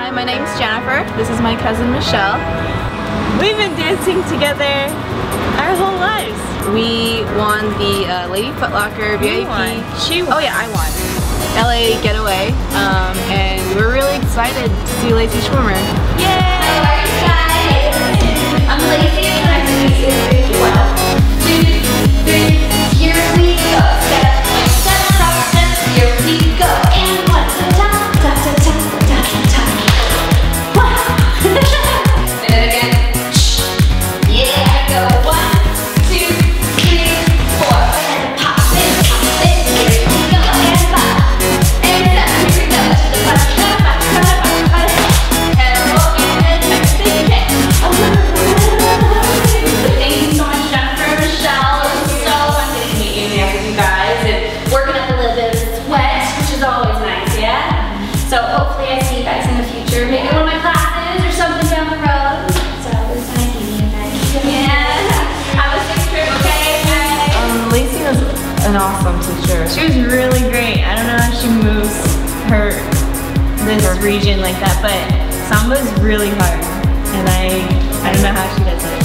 Hi, my name's Jennifer. This is my cousin Michelle. We've been dancing together our whole lives. We won the Lady Foot Locker VIP. She won. Oh yeah, I won. LA Getaway, and we were really excited to see Lacey Schwimmer. Yay! How are you guys? I'm Lacey and I'm going to be 1, 2, 3, here we go. Step, step, step, step, here we go. And 1, ta, ta, ta, ta, ta, ta, ta. Wow! And then again. Yeah, go. 1, 2, 3, 4. And pop it, here we go. And 5. And 7, here we go. To the front, Hello, and back to the kick. Thank you so much, Jennifer and Michelle. It was so fun getting to meet you and dance with you guys and working up a little bit of sweat, which is always nice, yeah? So hopefully I see you guys in the future, maybe one of my classes or something down the road. So it was nice meeting you guys. Yeah. Have a safe trip, okay? Bye. Lacey was an awesome teacher. She was really great. I don't know how she moves this region like that, but Samba is really hard, and I don't know how she does it.